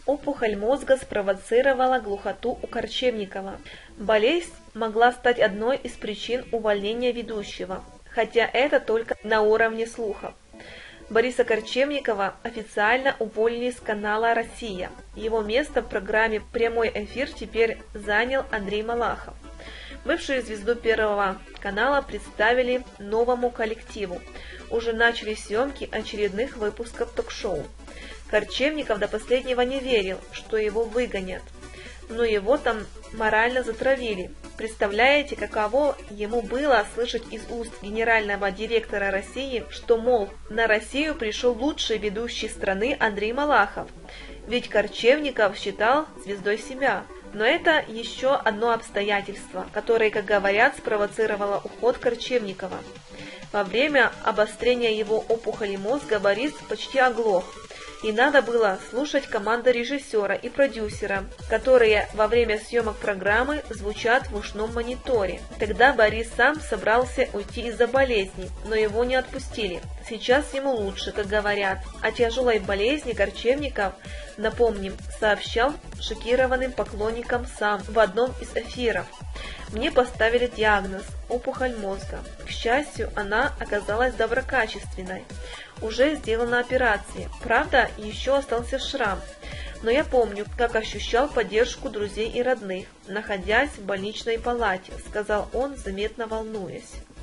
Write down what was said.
Опухоль мозга спровоцировала глухоту у Корчевникова. Болезнь могла стать одной из причин увольнения ведущего, хотя это только на уровне слухов. Бориса Корчевникова официально уволили с канала «Россия». Его место в программе «Прямой эфир» теперь занял Андрей Малахов. Бывшую звезду Первого канала представили новому коллективу. Уже начали съемки очередных выпусков ток-шоу. Корчевников до последнего не верил, что его выгонят. Но его там морально затравили. Представляете, каково ему было слышать из уст генерального директора России, что, мол, на Россию пришел лучший ведущий страны Андрей Малахов. Ведь Корчевников считал звездой себя. Но это еще одно обстоятельство, которое, как говорят, спровоцировало уход Корчевникова. Во время обострения его опухоли мозга Борис почти оглох, и надо было слушать команды режиссера и продюсера, которые во время съемок программы звучат в ушном мониторе. Тогда Борис сам собрался уйти из-за болезни, но его не отпустили. Сейчас ему лучше, как говорят. О тяжелой болезни Корчевников, напомним, сообщал шокированным поклонникам сам в одном из эфиров. Мне поставили диагноз – опухоль мозга. К счастью, она оказалась доброкачественной. Уже сделана операция. Правда, еще остался шрам. Но я помню, как ощущал поддержку друзей и родных, находясь в больничной палате, сказал он, заметно волнуясь.